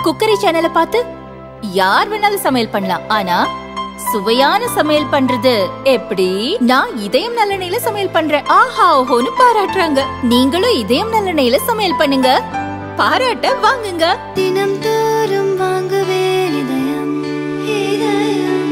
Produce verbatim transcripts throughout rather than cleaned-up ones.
Cookery சேனலை பார்த்து யார் வேணாலும் சமையல் பண்ணலாம். ஆனா சுவையான சமையல் பண்றது எப்படி? நான் இதயம் நல்லெண்ணெயில சமையல் பண்றேன். ஆஹா ஓஹோன்னு பாராட்டுறாங்க. நீங்களும் இதயம் நல்லெண்ணெயில சமையல் பண்ணுங்க, பாராட்ட வாங்குங்க. தினம் தோறும் வாங்குவே இதயம் இதயம்.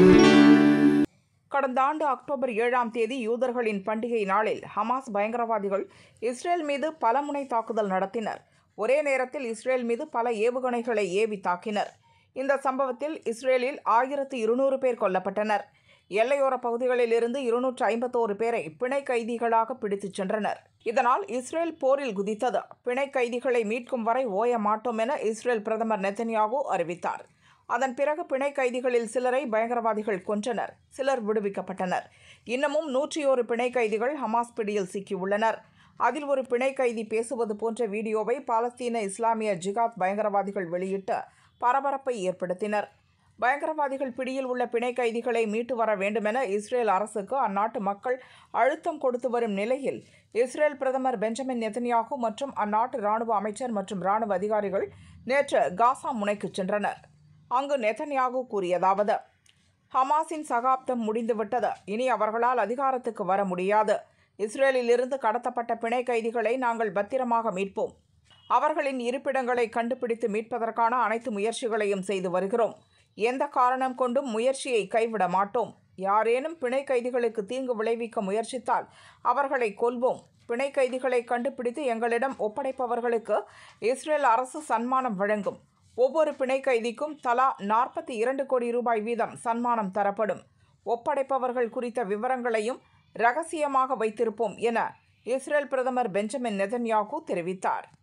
கடந்த ஆண்டு அக்டோபர் ஏழாம் தேதி யூதர்களின் பண்டிகை நாளில் ஹமாஸ் பயங்கரவாதிகள் இஸ்ரேல் மீது பலமுனை தாக்குதல் நடத்தினர். ஒரே நேரத்தில் இஸ்ரேல் மீது பல ஏவுகணைகளை ஏவி தாக்கினர். இந்த சம்பவத்தில் இஸ்ரேலில் ஆயிரத்து இருநூறு பேர் கொல்லப்பட்டனர். எல்லையோர பகுதிகளில் இருந்து இருநூற்று ஐம்பத்தோரு பேரை பிணை கைதிகளாக பிடித்துச் சென்றனர். இதனால் இஸ்ரேல் போரில் குதித்தது. பிணை கைதிகளை மீட்கும் வரை ஓய மாட்டோம் என இஸ்ரேல் பிரதமர் நெதன்யாகு அறிவித்தார். அதன் பிறகு பிணை கைதிகளில் சிலரை பயங்கரவாதிகள் கொன்றனர். சிலர் விடுவிக்கப்பட்டனர். இன்னமும் நூற்றி ஒரு பிணை கைதிகள் ஹமாஸ் பிடியில் சிக்கியுள்ளனர். அதில் ஒரு பிணை கைதி பேசுவது போன்ற வீடியோவை பாலஸ்தீன இஸ்லாமிய ஜிகாத் பயங்கரவாதிகள் வெளியிட்டு பரபரப்பை ஏற்படுத்தினர். பயங்கரவாதிகள் பிடியில் உள்ள பிணை கைதிகளை மீட்டு வர வேண்டுமென இஸ்ரேல் அரசுக்கு அந்நாட்டு மக்கள் அழுத்தம் கொடுத்து வரும் நிலையில் இஸ்ரேல் பிரதமர் பெஞ்சமின் நெதன்யாகு மற்றும் அந்நாட்டு இராணுவ அமைச்சர் மற்றும் இராணுவ அதிகாரிகள் நேற்று காசா முனைக்கு சென்றனர். அங்கு நெதன்யாகு கூறியதாவது: ஹமாஸின் சகாப்தம் முடிந்துவிட்டது. இனி அவர்களால் அதிகாரத்துக்கு வர முடியாது. இஸ்ரேலில் இருந்து கடத்தப்பட்ட பிணை கைதிகளை நாங்கள் பத்திரமாக மீட்போம். அவர்களின் இருப்பிடங்களை கண்டுபிடித்து மீட்பதற்கான அனைத்து முயற்சிகளையும் செய்து வருகிறோம். எந்த காரணம் கொண்டும் முயற்சியை கைவிட மாட்டோம். யாரேனும் பிணை கைதிகளுக்கு தீங்கு விளைவிக்க முயற்சித்தால் அவர்களை கொல்வோம். பிணை கைதிகளை கண்டுபிடித்து எங்களிடம் ஒப்படைப்பவர்களுக்கு இஸ்ரேல் அரசு சன்மானம் வழங்கும். ஒவ்வொரு பிணை கைதிக்கும் தலா நாற்பத்தி இரண்டு கோடி ரூபாய் வீதம் சன்மானம் தரப்படும். ஒப்படைப்பவர்கள் குறித்த விவரங்களையும் ரகசியமாக வைத்திருப்போம் என இஸ்ரேல் பிரதமர் பெஞ்சமின் நெதன்யாகு தெரிவித்தார்.